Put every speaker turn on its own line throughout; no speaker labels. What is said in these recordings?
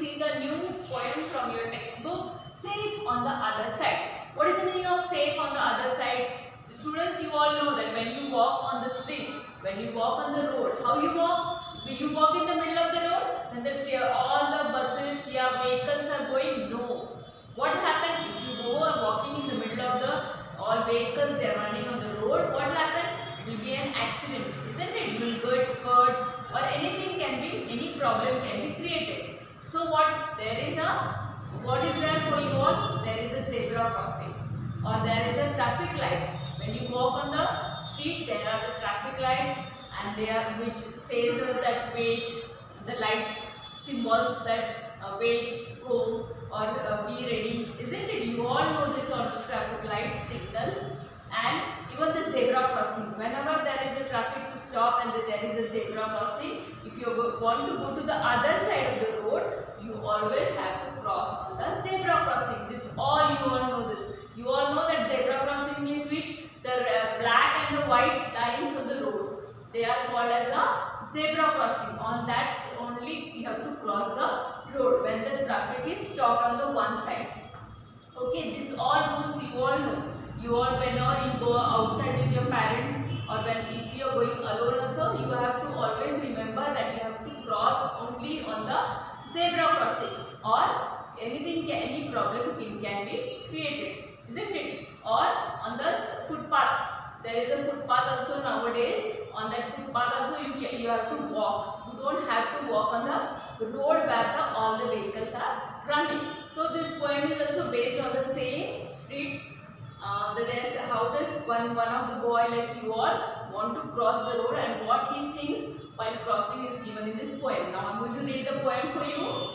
see the new poem from your textbook, Safe on the Other Side. What is the meaning of safe on the other side? Students, you all know that when you walk on the street, when you walk on the road, how you walk? Will you walk in the middle of the road? Then all the buses, vehicles are going? No. What happens if you go or walking in the middle of the all vehicles, they are running on the road? What happens? It will be an accident, isn't it? You will get hurt or anything can be, any problem can be created. So what is there for you all? There is a zebra crossing or there is a traffic lights. When you walk on the street, there are the traffic lights and they are which says us that wait, the lights symbols that wait, go or be ready, isn't it? You all know this sort of traffic lights, signals, and even the zebra crossing. Whenever there is a traffic to stop and there is a zebra crossing, if you want to go to the other side of the road, you always have to cross on the zebra crossing. This all you all know this. You all know that zebra crossing means which? The black and the white lines of the road. They are called as a zebra crossing. On that only you have to cross the road when the traffic is stopped on the one side. Okay, this all rules you all know. You all, whenever you go outside with your parents or if you are going alone also, you have to always remember that you have to cross only on the zebra crossing or any problem can be created, isn't it? Or on the footpath. There is a footpath also nowadays. On that footpath also you have to walk. You don't have to walk on the road where all the vehicles are running. So this poem is also based on the same street. How this one of the boy like you all want to cross the road and what he thinks while crossing is given in this poem. Now I am going to read the poem for you.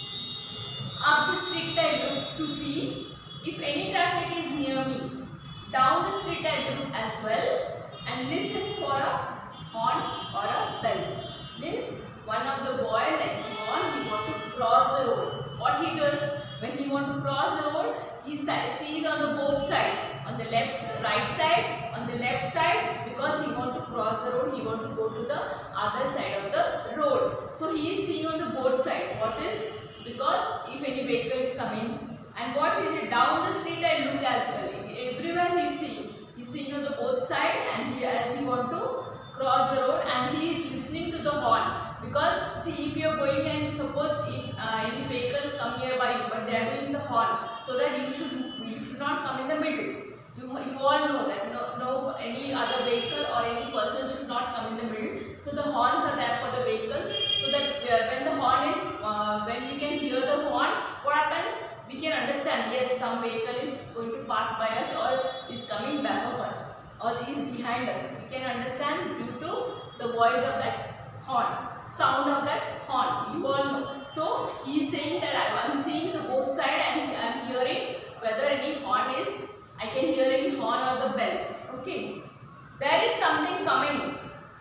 Up the street I look to see if any traffic is near me. Down the street I look as well and listen for a horn or a bell. Means one of the boy like you all, he want to cross the road. What he does when he want to cross the road, he sees on the both side, on the right side, on the left side, because he want to cross the road, he want to go to the other side of the road. So he is seeing on the both side. What is? Because if any vehicle is coming, and what is it? Down the street I look as well. Everywhere he is seeing. He is seeing on the both side and as he want to cross the road and he is listening to the horn. Because see, if you are going and suppose if any vehicles come nearby you but they are doing the horn, so that you should not come in the middle. You all know that no any other vehicle or any person should not come in the middle. So the horns are there for the vehicles, so that when the horn is when we can hear the horn, what happens? We can understand, yes, some vehicle is going to pass by us or is coming back of us or is behind us. We can understand due to the voice of that horn, sound of that horn. You all know. So he is saying that I am seeing the both side and I am hearing whether any horn is, I can hear any horn or the bell. Okay. There is something coming.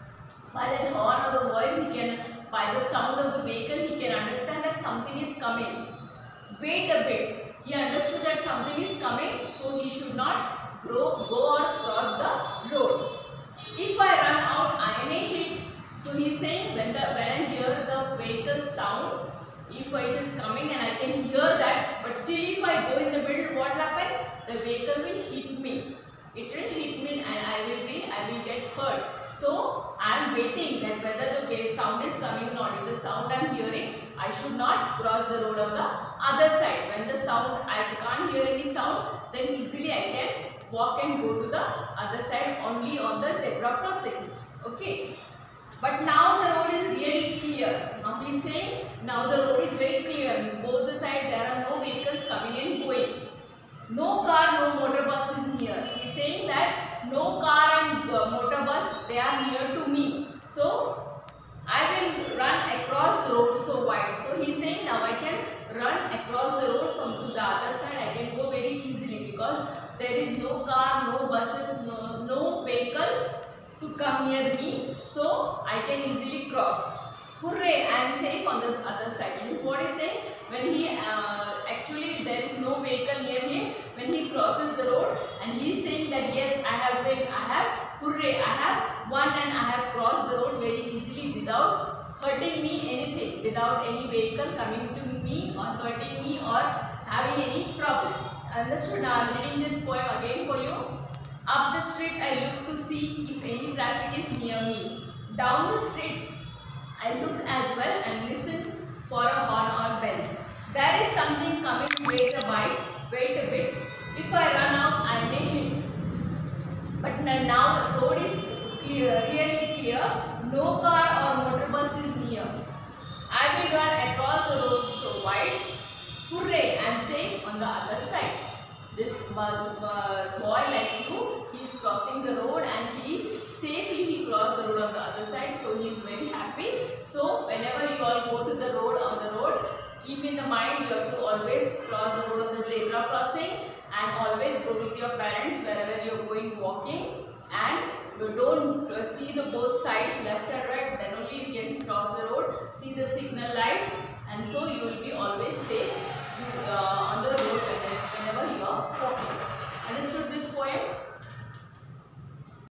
By that horn or the voice, he can, by the sound of the vehicle, he can understand that something is coming. Wait a bit. He understood that something is coming, so he should not go or cross the road. If I run out, I may hit. So he is saying when I hear the vehicle sound, if it is coming and I can hear that, but still if I go in the middle, what happen? The vehicle will hit me. It will hit me and I will get hurt. So I am waiting that whether the sound is coming or not. If the sound I am hearing, I should not cross the road on the other side. When the sound, I can't hear any sound, then easily I can walk and go to the other side only on the zebra crossing. Okay. But now the road is really clear. Now he is saying now the road is very clear. Both the sides there are no vehicles coming and going. No car, no motor bus is near. He is saying that no car and motor bus, they are near to me. So I will run across the road so wide. So he is saying now I can run across the road from to the other side. I can go very easily because there is no car, no buses, no vehicle to come near me, so I can easily cross. Hooray, I am safe on the other side. Means what is saying? When he actually there is no vehicle near him, when he crosses the road and he is saying that yes, I have won and I have crossed the road very easily without hurting me anything, without any vehicle coming to me or hurting me or having any problem. Understood? Now I am reading this poem again for you. Up the street I look to see if any traffic is near me. Down the street I look as well and listen for a horn or bell. There is something coming, wait a bit. If I run out, I may hit. But now the road is clear, really clear. No car or motor bus is near. I will run across the road so wide. Hooray, I am safe on the other side. This boy like you, he is crossing the road and he safely crossed the road on the other side, so he is very happy. So whenever you all go to the road, keep in the mind you have to always cross the road on the zebra crossing, and always go with your parents wherever you are going walking, and you don't see the both sides left and right, then only you can cross the road, see the signal lights, and so you will be always safe on the road whenever you are walking. Understood this poem?